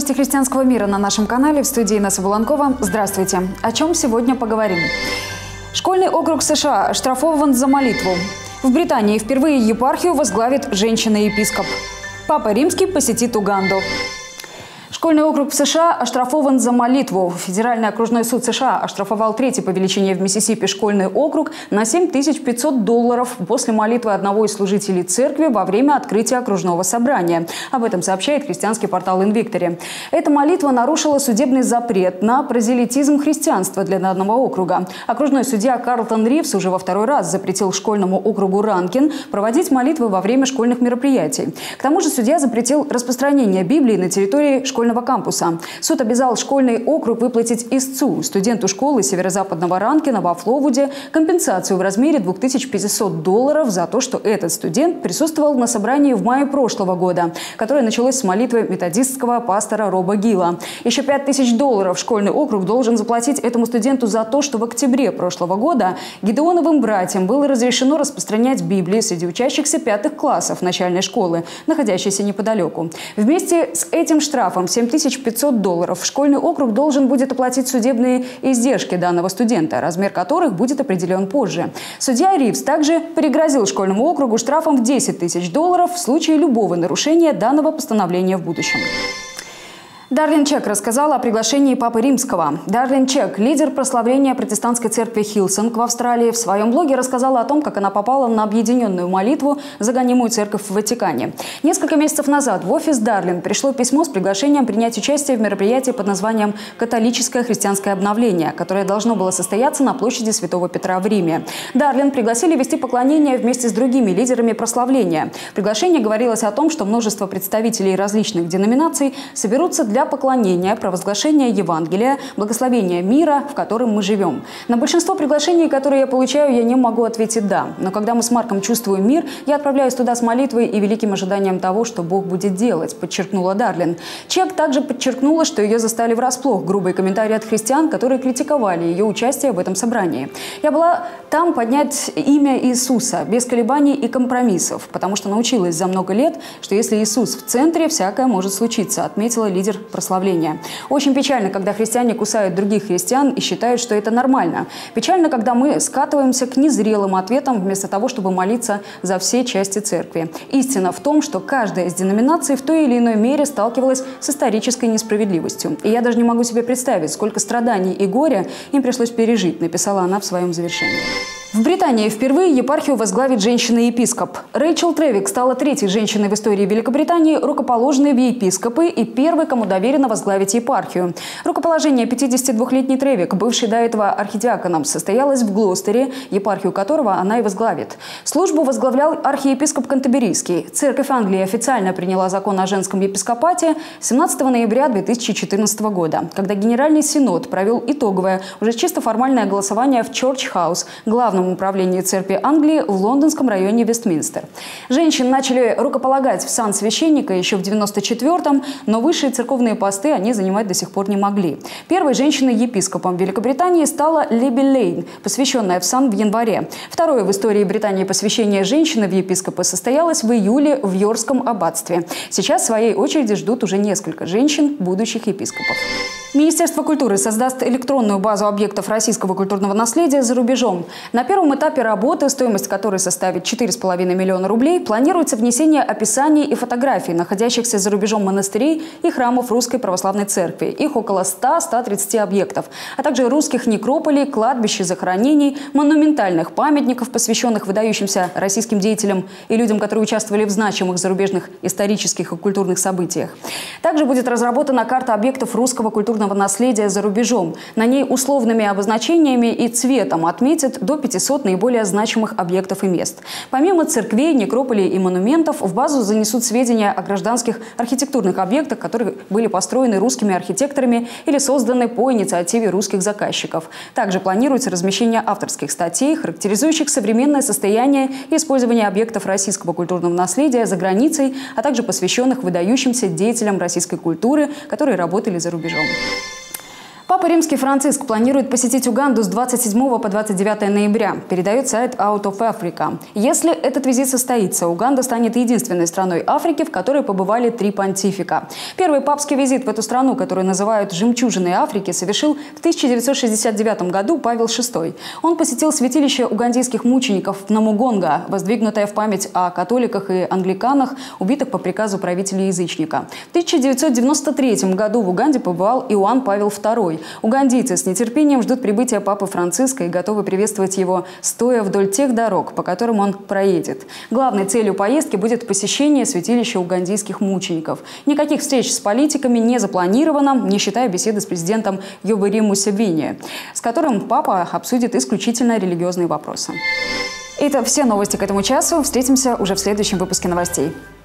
Новости христианского мира на нашем канале. В студии Инесса Буланкова. Здравствуйте. О чем сегодня поговорим? Школьный округ США оштрафован за молитву. В Британии впервые епархию возглавит женщина-епископ. Папа Римский посетит Уганду. Школьный округ в США оштрафован за молитву. Федеральный окружной суд США оштрафовал третий по величине в Миссисипи школьный округ на $7500 после молитвы одного из служителей церкви во время открытия окружного собрания. Об этом сообщает христианский портал InVictory. Эта молитва нарушила судебный запрет на прозелитизм христианства для данного округа. Окружной судья Карлтон Ривз уже во второй раз запретил школьному округу Ранкин проводить молитвы во время школьных мероприятий. К тому же судья запретил распространение Библии на территории школьного кампуса. Суд обязал школьный округ выплатить истцу, студенту школы северо-западного Ранкина во Фловуде, компенсацию в размере $2500 за то, что этот студент присутствовал на собрании в мае прошлого года, которое началось с молитвы методистского пастора Роба Гилла. Еще $5000 школьный округ должен заплатить этому студенту за то, что в октябре прошлого года Гидеоновым братьям было разрешено распространять Библию среди учащихся 5 классов начальной школы, находящейся неподалеку. Вместе с этим штрафом $7500 школьный округ должен будет оплатить судебные издержки данного студента, размер которых будет определен позже. Судья Ривз также пригрозил школьному округу штрафом в $10 000 в случае любого нарушения данного постановления в будущем. Дарлин Чек рассказала о приглашении Папы Римского. Дарлин Чек, лидер прославления протестантской церкви Хиллсонг в Австралии, в своем блоге рассказала о том, как она попала на объединенную молитву за гонимую церковь в Ватикане. Несколько месяцев назад в офис Дарлин пришло письмо с приглашением принять участие в мероприятии под названием «Католическое христианское обновление», которое должно было состояться на площади Святого Петра в Риме. Дарлин пригласили вести поклонение вместе с другими лидерами прославления. В приглашении говорилось о том, что множество представителей различных деноминаций соберутся для поклонения, провозглашения Евангелия, благословения мира, в котором мы живем. На большинство приглашений, которые я получаю, я не могу ответить «да». Но когда мы с Марком чувствуем мир, я отправляюсь туда с молитвой и великим ожиданием того, что Бог будет делать, подчеркнула Дарлин. Чек также подчеркнула, что ее застали врасплох грубые комментарии от христиан, которые критиковали ее участие в этом собрании. Я была там поднять имя Иисуса, без колебаний и компромиссов, потому что научилась за много лет, что если Иисус в центре, всякое может случиться, отметила лидер прославления. Очень печально, когда христиане кусают других христиан и считают, что это нормально. Печально, когда мы скатываемся к незрелым ответам вместо того, чтобы молиться за все части церкви. Истина в том, что каждая из деноминаций в той или иной мере сталкивалась с исторической несправедливостью. И я даже не могу себе представить, сколько страданий и горя им пришлось пережить, написала она в своем завершении. В Британии впервые епархию возглавит женщина-епископ. Рэйчел Тревик стала третьей женщиной в истории Великобритании, рукоположенной в епископы, и первой, кому доверено возглавить епархию. Рукоположение 52-летней Тревик, бывшей до этого архидиаконом, состоялось в Глостере, епархию которого она и возглавит. Службу возглавлял архиепископ Кантерберийский. Церковь Англии официально приняла закон о женском епископате 17 ноября 2014 года, когда Генеральный Синод провел итоговое, уже чисто формальное голосование в Чорч-хаус, главном управлении церкви Англии в лондонском районе Вестминстер. Женщин начали рукополагать в сан священника еще в 1994-м, но высшие церковные посты они занимать до сих пор не могли. Первой женщиной-епископом Великобритании стала Либи Лейн, посвященная в сан в январе. Второе в истории Британии посвящение женщины в епископы состоялось в июле в Йоркском аббатстве. Сейчас в своей очереди ждут уже несколько женщин, будущих епископов. Министерство культуры создаст электронную базу объектов российского культурного наследия за рубежом. На первом этапе работы, стоимость которой составит 4,5 миллиона рублей, планируется внесение описаний и фотографий находящихся за рубежом монастырей и храмов Русской Православной Церкви. Их около 100-130 объектов, а также русских некрополей, кладбищ и захоронений, монументальных памятников, посвященных выдающимся российским деятелям и людям, которые участвовали в значимых зарубежных исторических и культурных событиях. Также будет разработана карта объектов русского культурного наследия за рубежом. На ней условными обозначениями и цветом отметят до 500 наиболее значимых объектов и мест. Помимо церквей, некрополей и монументов, в базу занесут сведения о гражданских архитектурных объектах, которые были построены русскими архитекторами или созданы по инициативе русских заказчиков. Также планируется размещение авторских статей, характеризующих современное состояние и использование объектов российского культурного наследия за границей, а также посвященных выдающимся деятелям российской культуры, которые работали за рубежом. Папа Римский Франциск планирует посетить Уганду с 27 по 29 ноября, передает сайт Out of Africa. Если этот визит состоится, Уганда станет единственной страной Африки, в которой побывали 3 понтифика. Первый папский визит в эту страну, которую называют «жемчужиной Африки», совершил в 1969 году Павел VI. Он посетил святилище угандийских мучеников в Намугонга, воздвигнутое в память о католиках и англиканах, убитых по приказу правителя-язычника. В 1993 году в Уганде побывал Иоанн Павел II. Угандийцы с нетерпением ждут прибытия Папы Франциска и готовы приветствовать его, стоя вдоль тех дорог, по которым он проедет. Главной целью поездки будет посещение святилища угандийских мучеников. Никаких встреч с политиками не запланировано, не считая беседы с президентом Йовери Мусевини, с которым Папа обсудит исключительно религиозные вопросы. Это все новости к этому часу. Встретимся уже в следующем выпуске новостей.